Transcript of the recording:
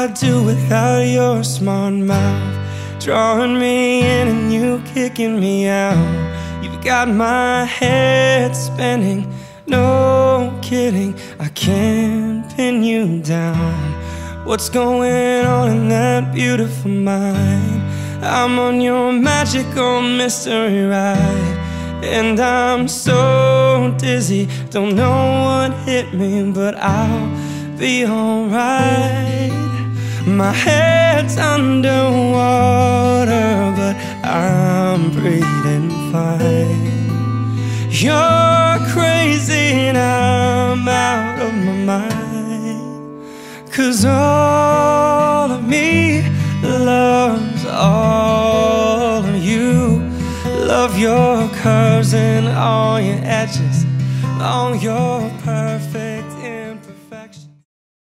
I do without your smart mouth drawing me in and you kicking me out. You've got my head spinning, no kidding, I can't pin you down. What's going on in that beautiful mind? I'm on your magical mystery ride, and I'm so dizzy, don't know what hit me, but I'll be alright. My head's underwater, but I'm breathing fine. You're crazy and I'm out of my mind, 'cause all of me loves all of you. Love your curves and all your edges, all your perfect